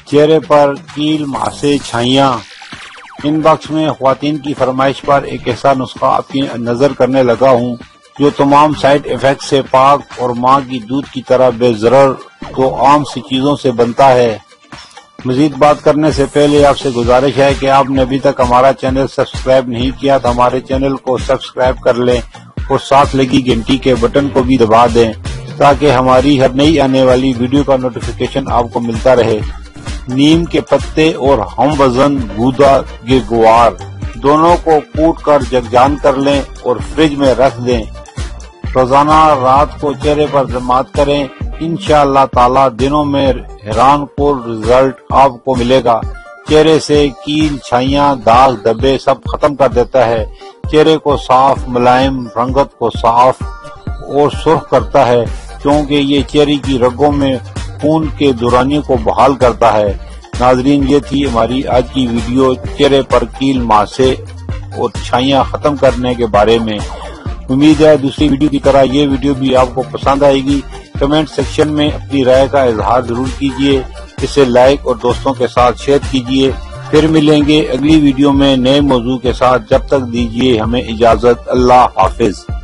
چہرے پر کیل، ماسے، چھائیاں۔ In box میں خواتین کی فرمائش پر ایک ایسا نسخہ آپ کی نظر کرنے لگا ہوں جو تمام سائیڈ ایفیکٹ سے پاک اور ماں کی دودھ کی طرح بے ضرر تو عام سی چیزوں سے بنتا ہے۔ مزید بات کرنے سے پہلے آپ سے گزارش ہے کہ آپ نے ابھی تک ہمارا چینل سبسکرائب نہیں کیا تو ہمارے چینل کو سبسکرائب کر لیں اور ساتھ لگی گھنٹی کے بٹن کو بھی دبا دیں تاکہ ہماری ہر نئی آنے والی ویڈیو کا نوٹیفیکیشن آپ کو ملتا رہے۔ نیم کے پتے اور ہم وزن گودا کے گوار دونوں کو کوٹ کر جگجان کر لیں اور فریج میں رکھ دیں۔ روزانہ رات کو چہرے پر ضماد کریں، انشاءاللہ تعالی دنوں میں حیران کن رزلٹ آپ کو ملے گا۔ چہرے سے کیل، چھائیاں، داغ، دھبے سب ختم کر دیتا ہے۔ چہرے کو صاف، ملائم، رنگت کو صاف اور سرخ کرتا ہے کیونکہ یہ چہرے کی رگوں میں خون کے دورانی کو بحال کرتا ہے۔ ناظرین، یہ تھی ہماری آج کی ویڈیو چہرے پر کیل، ماسے اور چھائیاں ختم کرنے کے بارے میں۔ امید ہے دوسری ویڈیو کی طرح یہ ویڈیو بھی آپ کو پسند آئے گی۔ کمنٹ سیکشن میں اپنی رائے کا اظہار ضرور کیجیے، اسے لائک اور دوستوں کے ساتھ شیئر کیجیے۔ پھر ملیں گے اگلی ویڈیو میں نئے موضوع کے ساتھ، جب تک دیجیے ہمیں اجازت۔ اللہ حافظ۔